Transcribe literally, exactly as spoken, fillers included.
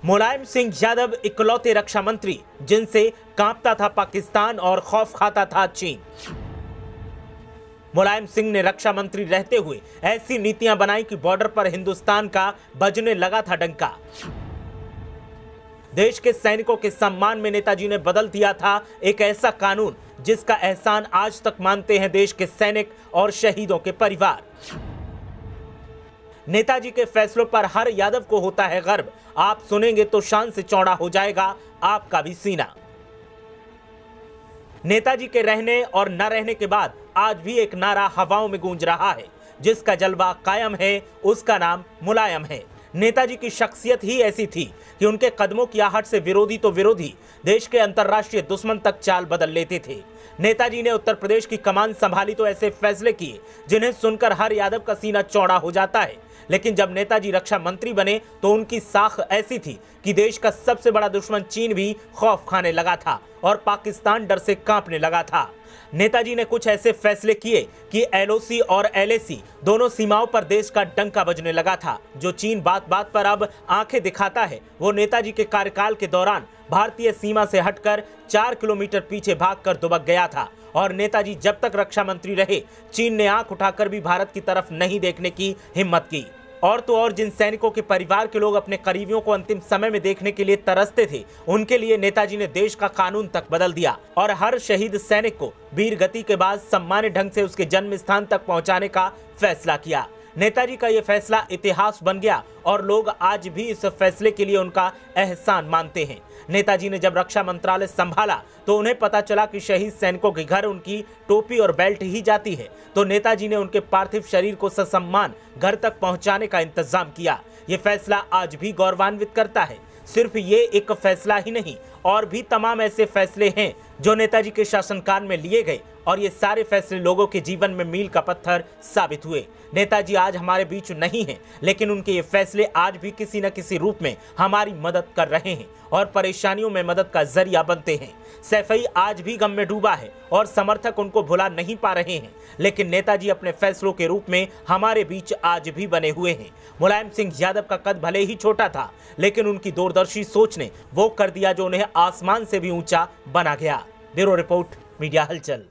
मुलायम सिंह यादव इकलौते रक्षा मंत्री जिनसे कांपता था पाकिस्तान और खौफ खाता था चीन। मुलायम सिंह ने रक्षा मंत्री रहते हुए ऐसी नीतियां बनाई कि बॉर्डर पर हिंदुस्तान का बजने लगा था डंका। देश के सैनिकों के सम्मान में नेताजी ने बदल दिया था एक ऐसा कानून जिसका एहसान आज तक मानते हैं देश के सैनिक और शहीदों के परिवार। नेताजी के फैसलों पर हर यादव को होता है गर्व। आप सुनेंगे तो शान से चौड़ा हो जाएगा आपका भी सीना। नेताजी के रहने और न रहने के बाद आज भी एक नारा हवाओं में गूंज रहा है, जिसका जलवा कायम है, उसका नाम मुलायम है। नेताजी की शख्सियत ही ऐसी थी कि उनके कदमों की आहट से विरोधी तो विरोधी, देश के अंतर्राष्ट्रीय दुश्मन तक चाल बदल लेते थे। नेताजी ने उत्तर प्रदेश की कमान संभाली तो ऐसे फैसले किए जिन्हें सुनकर हर यादव का सीना चौड़ा हो जाता है। लेकिन जब नेताजी रक्षा मंत्री बने तो उनकी साख ऐसी थी कि देश का सबसे बड़ा दुश्मन चीन भी खौफ खाने लगा था और पाकिस्तान डर से कांपने लगा था। नेताजी ने कुछ ऐसे फैसले किए कि एल ओ सी और एल ए सी दोनों सीमाओं पर देश का डंका बजने लगा था। जो चीन बात बात पर अब आंखें दिखाता है, वो नेताजी के कार्यकाल के दौरान भारतीय सीमा से हटकर चार किलोमीटर पीछे भागकर दुबक गया था। और नेताजी जब तक रक्षा मंत्री रहे, चीन ने आंख उठाकर भी भारत की तरफ नहीं देखने की हिम्मत की। और तो और जिन सैनिकों के परिवार के लोग अपने करीबियों को अंतिम समय में देखने के लिए तरसते थे, उनके लिए नेताजी ने देश का कानून तक बदल दिया और हर शहीद सैनिक को वीर गति के बाद सम्मानित ढंग से उसके जन्म स्थान तक पहुंचाने का फैसला किया। नेताजी का यह फैसला इतिहास बन गया और लोग आज भी इस फैसले के लिए उनका एहसान मानते हैं। नेताजी ने जब रक्षा मंत्रालय संभाला तो उन्हें पता चला कि शहीद सैनिकों के घर उनकी टोपी और बेल्ट ही जाती है, तो नेताजी ने उनके पार्थिव शरीर को ससम्मान घर तक पहुंचाने का इंतजाम किया। ये फैसला आज भी गौरवान्वित करता है। सिर्फ ये एक फैसला ही नहीं, और भी तमाम ऐसे फैसले हैं जो नेताजी के शासनकाल में लिए गए और ये सारे फैसले लोगों के जीवन में मील का पत्थर साबित हुए। नेताजी आज हमारे बीच नहीं हैं, लेकिन उनके ये फैसले आज भी किसी न किसी रूप में हमारी मदद कर रहे हैं और परेशानियों में मदद का जरिया बनते हैं। सैफई आज भी गम में डूबा है और समर्थक उनको भुला नहीं पा रहे हैं, लेकिन नेताजी अपने फैसलों के रूप में हमारे बीच आज भी बने हुए हैं। मुलायम सिंह यादव का कद भले ही छोटा था, लेकिन उनकी दूरदर्शी सोच ने वो कर दिया जो उन्हें आसमान से भी ऊंचा बना गया। ब्यूरो रिपोर्ट, मीडिया हलचल।